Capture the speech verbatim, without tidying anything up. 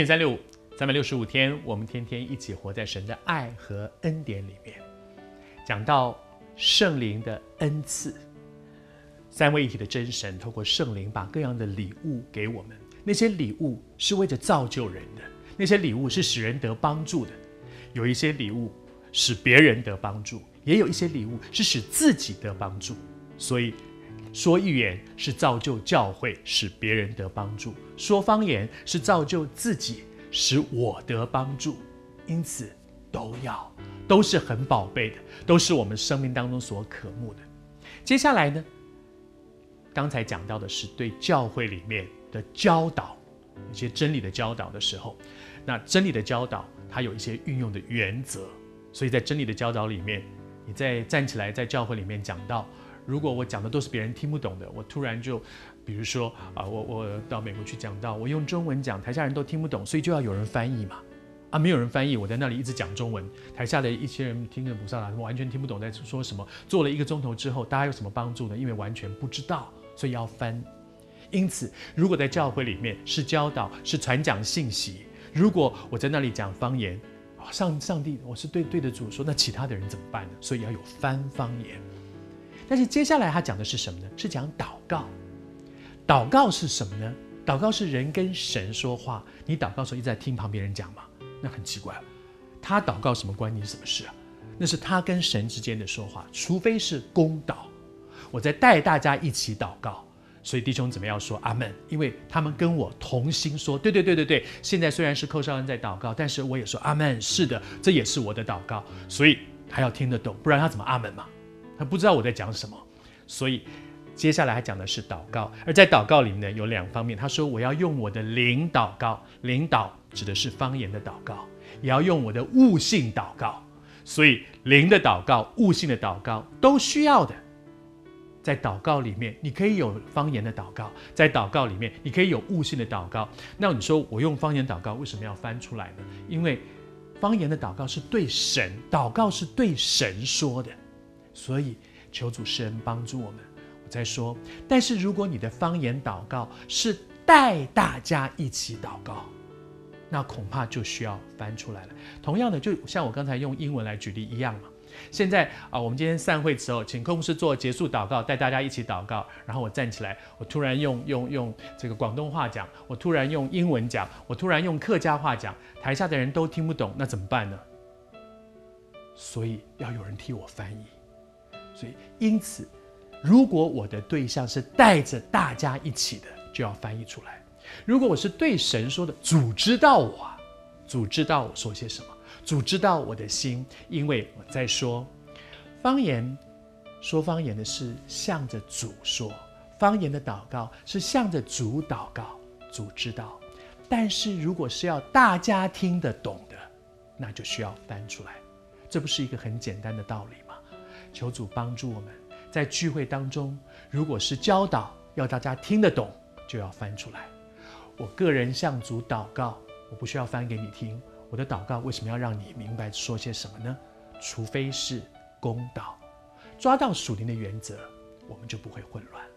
零三六五，三百六十五天，我们天天一起活在神的爱和恩典里面。讲到圣灵的恩赐，三位一体的真神透过圣灵把各样的礼物给我们，那些礼物是为着造就人的，那些礼物是使人得帮助的。有一些礼物使别人得帮助，也有一些礼物是使自己得帮助。所以说预言是造就教会，使别人得帮助；说方言是造就自己，使我得帮助。因此都要，都是很宝贝的，都是我们生命当中所渴慕的。接下来呢，刚才讲到的是对教会里面的教导，一些真理的教导的时候，那真理的教导它有一些运用的原则，所以在真理的教导里面，你在站起来在教会里面讲到，如果我讲的都是别人听不懂的，我突然就比如说啊，我我到美国去讲到，我用中文讲，台下人都听不懂，所以就要有人翻译嘛。啊，没有人翻译，我在那里一直讲中文，台下的一些人听着不上来，完全听不懂在说什么。做了一个钟头之后，大家有什么帮助呢？因为完全不知道，所以要翻。因此，如果在教会里面是教导，是传讲信息，如果我在那里讲方言，上上帝，我是对对着主说，那其他的人怎么办呢？所以要有翻方言。但是接下来他讲的是什么呢？是讲祷告。祷告是什么呢？祷告是人跟神说话。你祷告的时候一直在听旁边人讲嘛，那很奇怪。他祷告什么关你什么事啊？那是他跟神之间的说话，除非是公祷，我在带大家一起祷告。所以弟兄怎么样说阿们？因为他们跟我同心说，对对对对对，现在虽然是寇少恩在祷告，但是我也说阿们，是的，这也是我的祷告。所以他要听得懂，不然他怎么阿们嘛？他不知道我在讲什么。所以接下来他讲的是祷告，而在祷告里面有两方面，他说我要用我的灵祷告，灵祷指的是方言的祷告，也要用我的悟性祷告。所以灵的祷告、悟性的祷告都需要的。在祷告里面，你可以有方言的祷告；在祷告里面，你可以有悟性的祷告。那你说我用方言祷告，为什么要翻出来呢？因为方言的祷告是对神，祷告是对神说的，所以求主施恩帮助我们。我再说，但是如果你的方言祷告是带大家一起祷告，那恐怕就需要翻出来了。同样的，就像我刚才用英文来举例一样嘛。现在啊，我们今天散会之后，请公司做结束祷告，带大家一起祷告。然后我站起来，我突然用用用这个广东话讲，我突然用英文讲，我突然用客家话讲，台下的人都听不懂，那怎么办呢？所以要有人替我翻译。所以因此，如果我的对象是带着大家一起的，就要翻译出来。如果我是对神说的，主知道我，主知道我说些什么。主知道我的心，因为我在说方言，说方言的是向着主说，方言的祷告是向着主祷告，主知道。但是如果是要大家听得懂的，那就需要翻出来。这不是一个很简单的道理吗？求主帮助我们，在聚会当中，如果是教导要大家听得懂，就要翻出来。我个人向主祷告，我不需要翻给你听。我的祷告为什么要让你明白说些什么呢？除非是公道，抓到属灵的原则，我们就不会混乱。